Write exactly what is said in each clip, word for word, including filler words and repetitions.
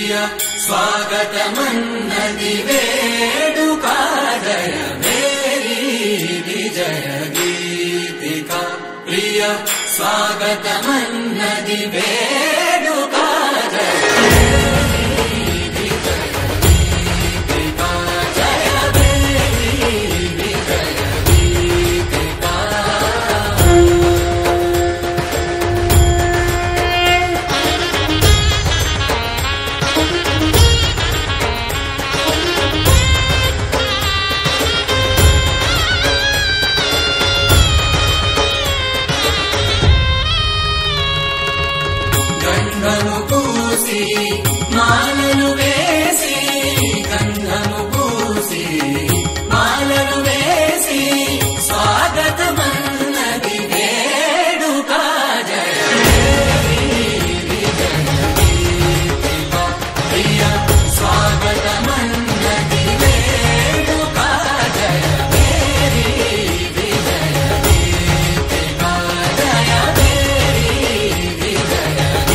प्रिय स्वागतमन्नति वेडुका जय मेरी विजय गीतिका प्रिय स्वागतमन्नति वेडुका जय गंधము పూసి మాలలు వేసి గంధము పూసి మాలలు వేసి స్వాగతమన్నది వేడుక జయ ప్రియ స్వాగతమన్నది వేడుక జయ మేరీ విజయ గీతికా జయ మేరీ విజయ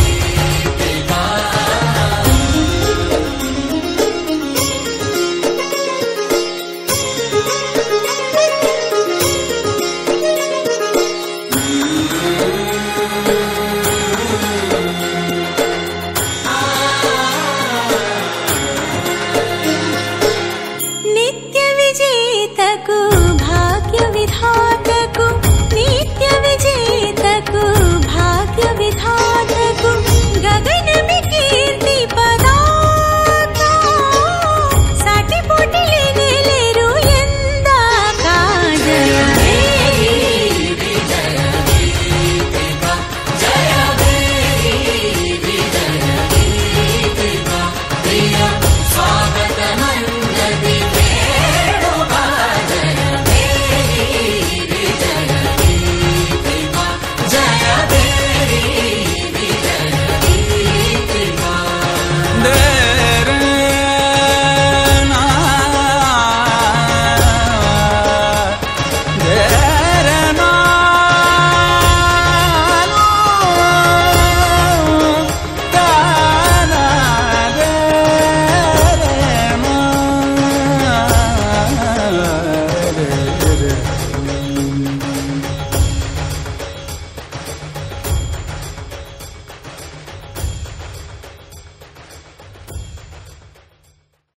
नित्य विजेतकु भाग्य विधातकु नित्य विजेतकु भाग्य विधातकु